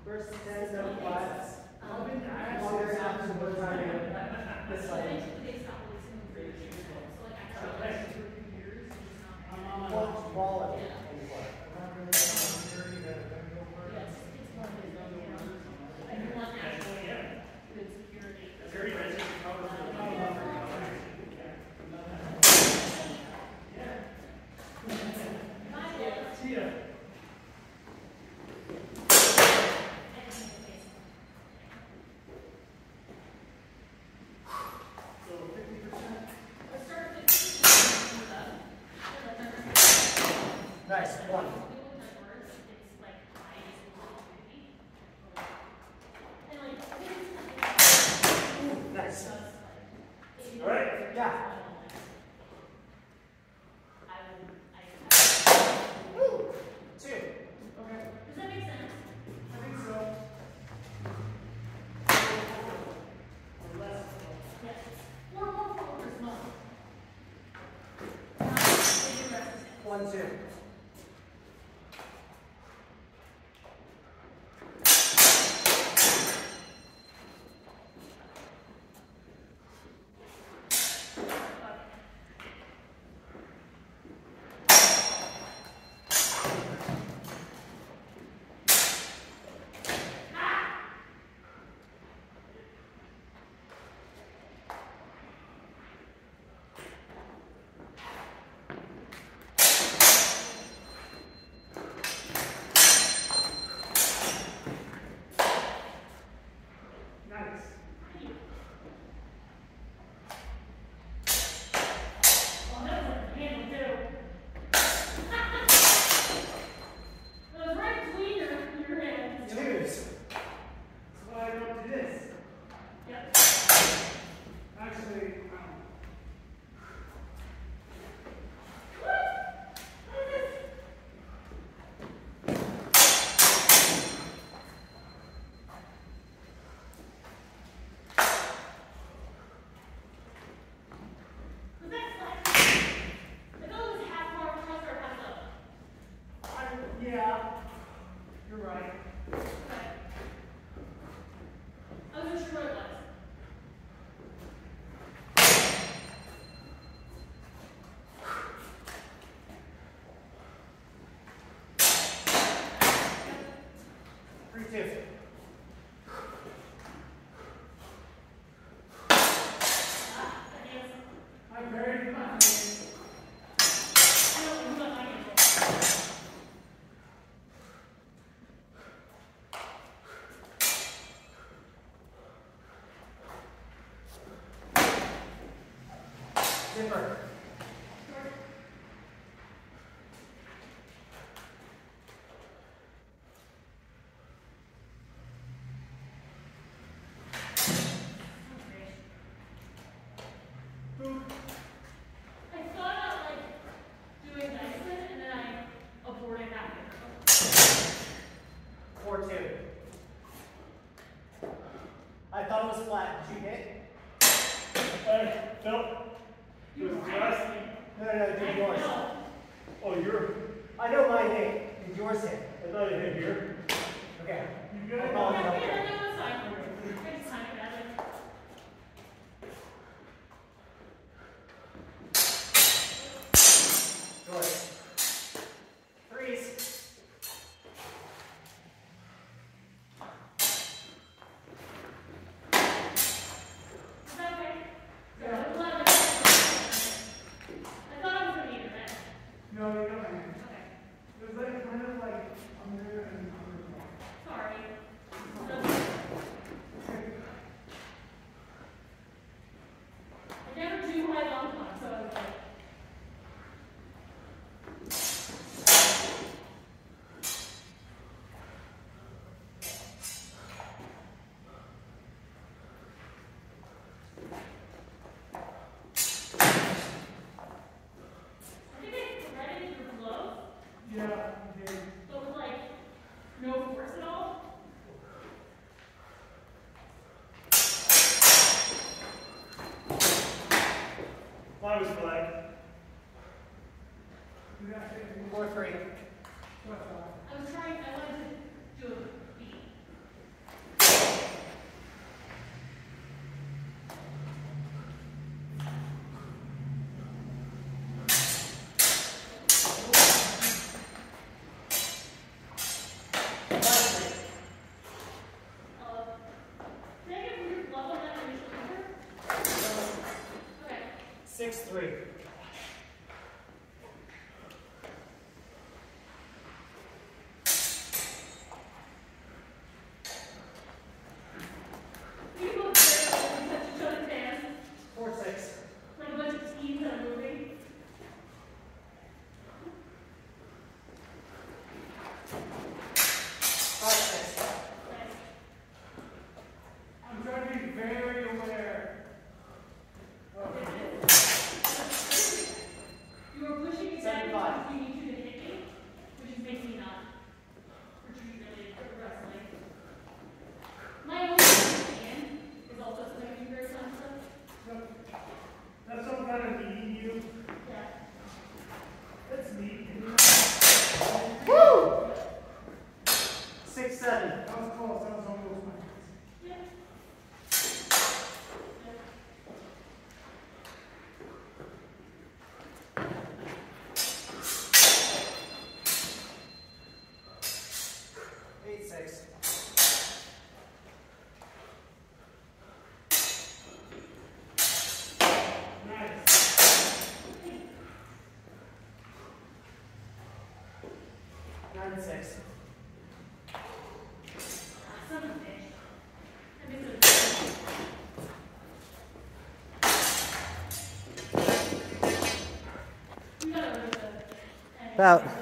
First 10 no flats. Longer after the time. This side. Quality. Nice, one. Ooh, nice. All right? Yeah. Woo. 2. Okay. Does that make sense? I think so. Yes. More focus, more. 1, 2. Yeah, you're right. I wasn't sure what it was. Three, 2. I buried my hand. Zipper. I thought about like doing Dyson and then I aborted after. 4, 2. I thought it was flat. Did you hit? Nope. You Was were it right. yours? No, did yours. No. Oh, you're. I know mine hit. Did yours hit? I thought you hit here. Okay. You good? I'll call it Yeah, up. yeah, no, it's fine. I just kind of got it. Good. 3s. Is that okay? Yeah. I thought I was going to eat it then. No, you don't have it. Okay. It was like kind of like under and under. Sorry. I never do my long one, so I was like, I think I threaded your glove, Yeah, you did. but with like no force at all. Mine was flag. 4, 3. I was trying, I wanted to do a beat. 3. You can go there, touch each other's hands, 4, 6. like a bunch of teens that are moving. 5, 6. Nice. I'm trying to be very aware. You were pushing me down because you need you to hit me, which is making me not retreat really aggressively. My only hand is also swinging very sensitive. That's some kind of eating you. Yeah. That's neat. Woo! 6, 7. That was close. That was almost my. Yeah. 8, 6. Nice. 9, 6. Son of a bitch. I missed it. You gotta remember the. About